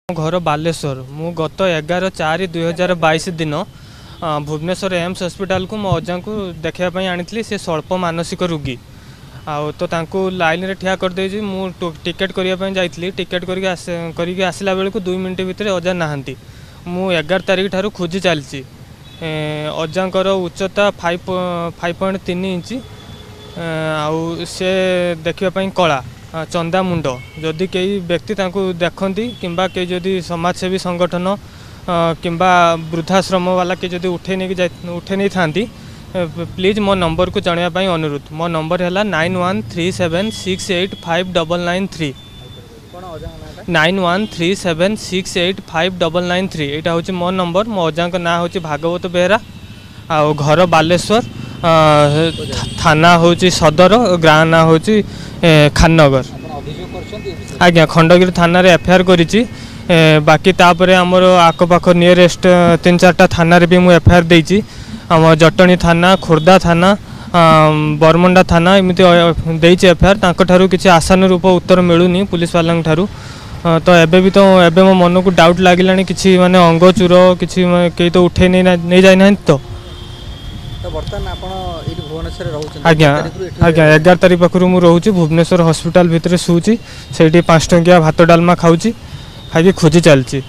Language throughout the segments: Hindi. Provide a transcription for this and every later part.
घर बालेश्वर मु गत 11/4/2022 दिन भुवनेश्वर एम्स हॉस्पिटल को मो अजा को देखापी आनी से स्वल्प मानसिक रोगी तो तांको लाइन रे ठिया कर दे मु टिकेट करने जाइली टिकेट करके आसला बेल को 2 मिनट भितर अजा नहांती मु 11 तारिख ठारू खोजी चलती अजांकर उच्चता 5.3 इंच आउ से देखापी कला चंदा मुंड जदि कई व्यक्ति देखती किंबा कई जदि समाजसेवी संगठन किंबा वृद्धाश्रम वाला के जदि उठे नहीं था प्लीज मो नंबर को जानापी अनुरोध मो नंबर है 9137685993 9137685993 यहाँ हूँ मो नंबर मो अजा ना हूँ भागवत बेहरा आ घर बालेश्वर थाना हूँ सदर गाँ ना हूँ खाननगर आज्ञा खंडगिरी थाना रे एफआईआर करिछि बाकी तापर आमर आखपाख नियरेस्ट 3-4टा थाना रे भी मु एफआईआर देछि आम जटणी थाना खोर्धा थाना बरमुंडा थाना एमती देछि एफआईआर तांको ठारू किछि आशानुरूप उत्तर मिलूनी पुलिस वाला ठारू तो एबे भी तो एबे मो मन को डाउट लागिलानी किछि माने अंग चूर किछि केई तो उठे नहीं जाय ना तो आज्ञा आज्ञा 11 तारिख पाखु मु रोचे भुवनेश्वर हॉस्पिटल भितर शुची से 5 टंकिया भात डालमा खाऊची खाई खोजी चलची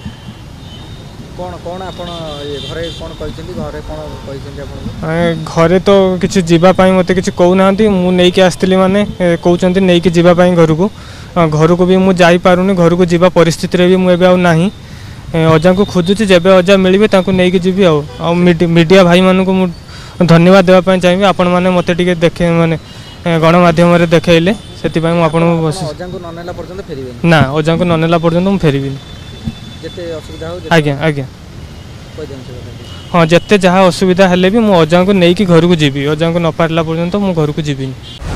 घरे तो किसी जीवाई मत कि कहूना मुझे नहीं आसती माने कहते नहीं कि जीवाई घर को भी मुझे जापारूनी घर को जीवा परिस्थिति भी मुझे ना अजा को खोजुची जब अजा मिले नहीं कि जीवी मीडिया भाई मानू धन्यवाद देवाई चाहिए आपण मैंने मत देखे माने गणमाध्यम देखले से ना अजा को ननेला पर्यंत मुझे फेरबी आज्ञा आज्ञा हाँ जिते जहाँ असुविधा हेले भी मु अजा को नहीं कि घर को जीवी अजा को न पारला पर्यंत मु घर को जीविनी।